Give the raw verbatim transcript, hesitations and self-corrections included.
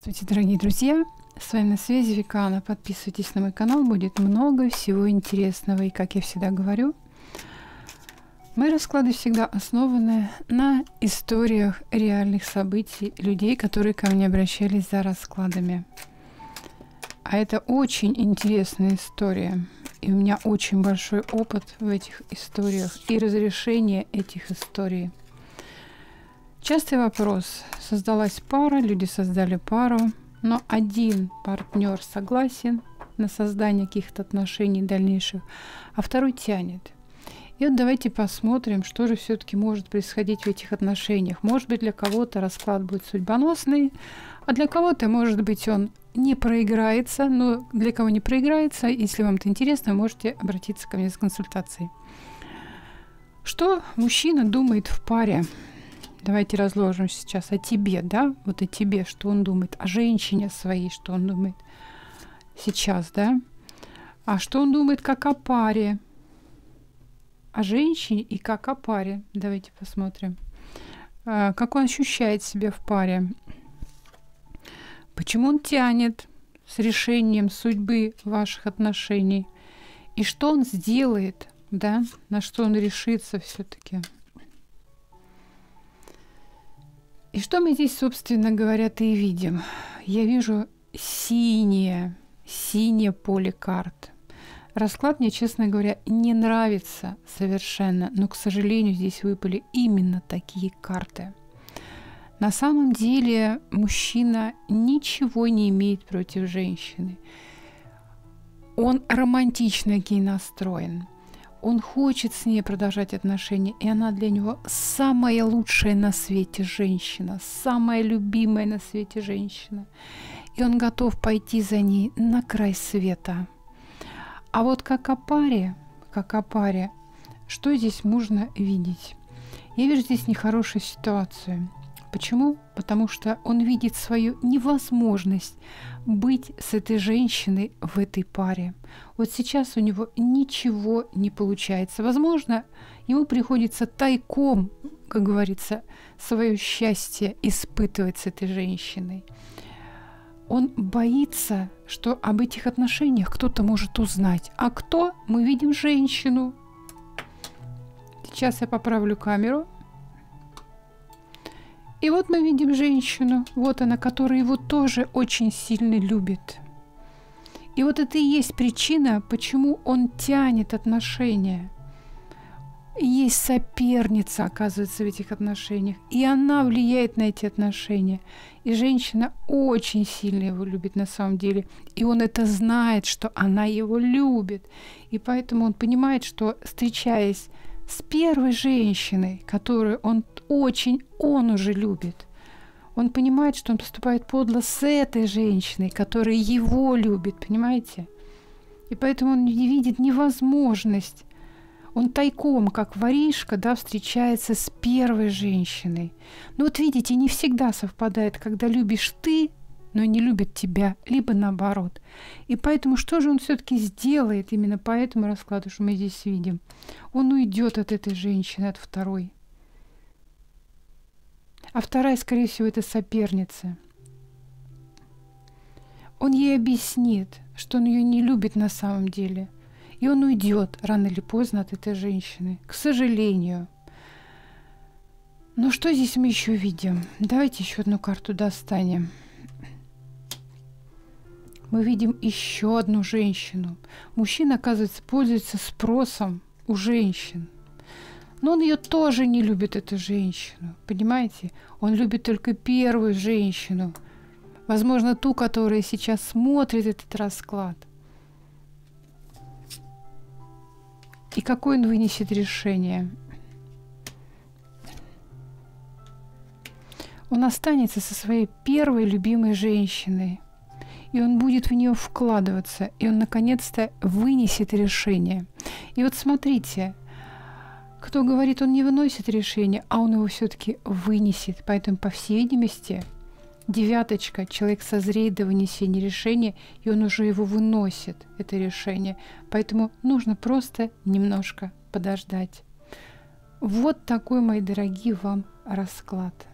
Здравствуйте, дорогие друзья! С вами на связи Викана. Подписывайтесь на мой канал, будет много всего интересного. И, как я всегда говорю, мои расклады всегда основаны на историях реальных событий людей, которые ко мне обращались за раскладами. А это очень интересная история. И у меня очень большой опыт в этих историях и разрешение этих историй. Частый вопрос. Создалась пара, люди создали пару, но один партнер согласен на создание каких-то отношений дальнейших, а второй тянет. И вот давайте посмотрим, что же все-таки может происходить в этих отношениях. Может быть, для кого-то расклад будет судьбоносный, а для кого-то, может быть, он не проиграется. Но для кого не проиграется, если вам это интересно, можете обратиться ко мне с консультацией. Что мужчина думает в паре? Давайте разложим сейчас о тебе, да, вот о тебе, что он думает, о женщине своей, что он думает сейчас, да, а что он думает как о паре, о женщине и как о паре. Давайте посмотрим, а, как он ощущает себя в паре, почему он тянет с решением судьбы ваших отношений и что он сделает, да, на что он решится все-таки. И что мы здесь, собственно говоря-то и видим? Я вижу синее, синее поле карт. Расклад мне, честно говоря, не нравится совершенно, но, к сожалению, здесь выпали именно такие карты. На самом деле мужчина ничего не имеет против женщины. Он романтично к ней настроен. Он хочет с ней продолжать отношения, и она для него самая лучшая на свете женщина, самая любимая на свете женщина. И он готов пойти за ней на край света. А вот как о паре, как о паре, что здесь можно видеть? Я вижу здесь нехорошую ситуацию. Почему? Потому что он видит свою невозможность быть с этой женщиной в этой паре. Вот сейчас у него ничего не получается. Возможно, ему приходится тайком, как говорится, свое счастье испытывать с этой женщиной. Он боится, что об этих отношениях кто-то может узнать. А кто? Мы видим женщину. Сейчас я поправлю камеру. И вот мы видим женщину, вот она, которая его тоже очень сильно любит. И вот это и есть причина, почему он тянет отношения. Есть соперница, оказывается, в этих отношениях. И она влияет на эти отношения. И женщина очень сильно его любит на самом деле. И он это знает, что она его любит. И поэтому он понимает, что, встречаясь с первой женщиной, которую он очень, он уже любит, он понимает, что он поступает подло с этой женщиной, которая его любит, понимаете? И поэтому он не видит невозможность. Он тайком, как воришка, да, встречается с первой женщиной. Но вот видите, не всегда совпадает, когда любишь ты, но не любит тебя, либо наоборот. И поэтому что же он все-таки сделает именно по этому раскладу, что мы здесь видим? Он уйдет от этой женщины, от второй. А вторая, скорее всего, это соперница. Он ей объяснит, что он ее не любит на самом деле. И он уйдет рано или поздно от этой женщины, к сожалению. Но что здесь мы еще видим? Давайте еще одну карту достанем. Мы видим еще одну женщину. Мужчина, оказывается, пользуется спросом у женщин. Но он ее тоже не любит, эту женщину. Понимаете? Он любит только первую женщину. Возможно, ту, которая сейчас смотрит этот расклад. И какое он вынесет решение? Он останется со своей первой любимой женщиной. И он будет в нее вкладываться. И он, наконец-то, вынесет решение. И вот смотрите, кто говорит, он не выносит решение, а он его все-таки вынесет. Поэтому, по всей видимости, девяточка, человек созреет до вынесения решения, и он уже его выносит, это решение. Поэтому нужно просто немножко подождать. Вот такой, мои дорогие, вам расклад.